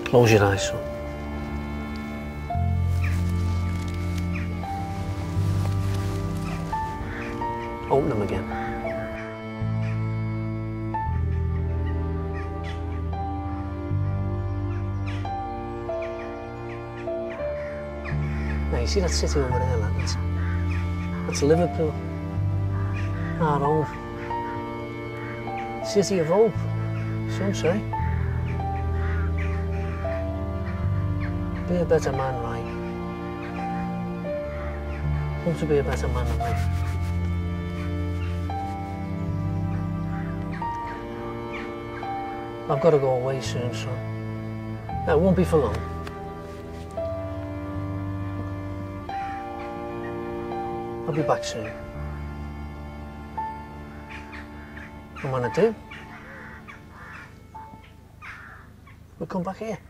Close your eyes, son. Open them again. Now, you see that city over there, lad? That's Liverpool. Our home. City of Hope, some say. Be a better man, right? Want to be a better man than me. I've got to go away soon, son. It won't be for long. I'll be back soon. And when I do, we'll come back here.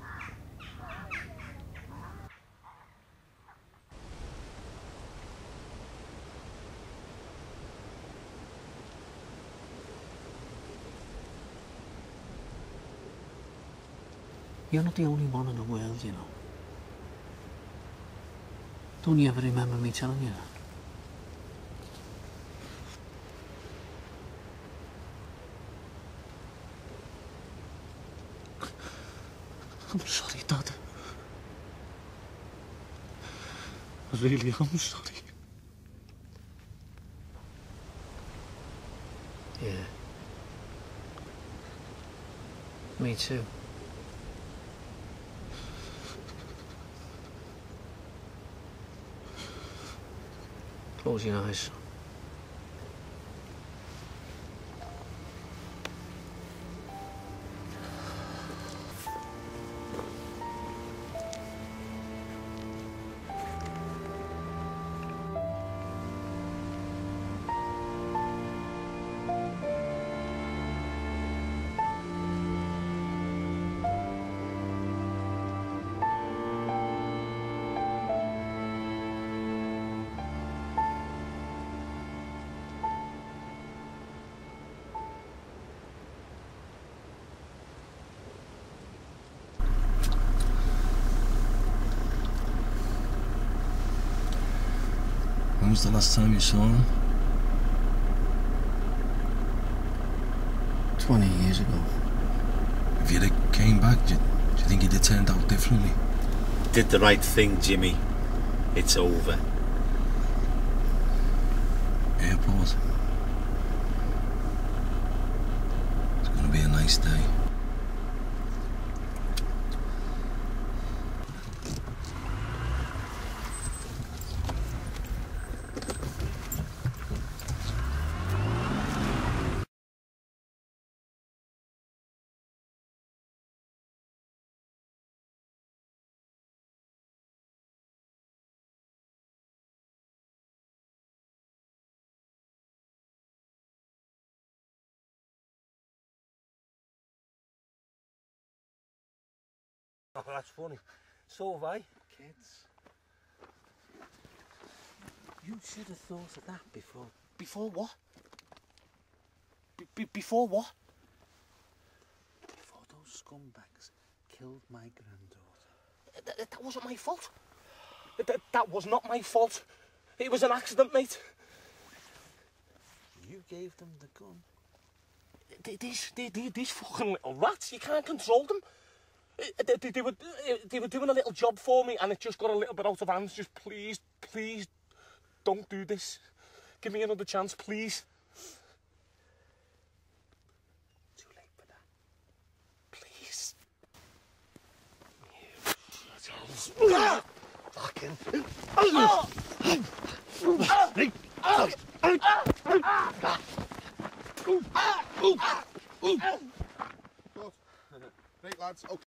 You're not the only one in the world, you know. Don't you ever remember me telling you that? I'm sorry, Dad. I really am sorry. Yeah. Me too. Close your eyes. When was the last time you saw him? 20 years ago. If you'd have came back, do you think you'd have turned out differently? Did the right thing, Jimmy. It's over. Airport. It's gonna be a nice day. Oh, that's funny. So have I. Kids. You should have thought of that before. Before what? Before what? Before those scumbags killed my granddaughter. That wasn't my fault. That was not my fault. It was an accident, mate. You gave them the gun. These fucking little rats, you can't control them. They were doing a little job for me and it just got a little bit out of hand. Just please, don't do this. Give me another chance, please. Too late for that. Please. Fucking. Right, lads. Okay.